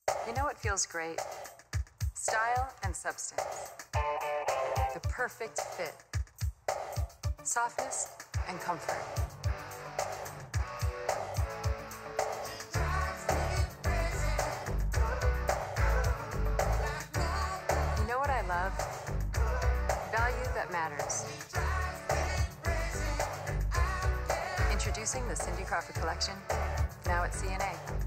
You know what feels great? Style and substance. The perfect fit. Softness and comfort. You know what I love? Value that matters. Introducing the Cindy Crawford collection, now at C&A.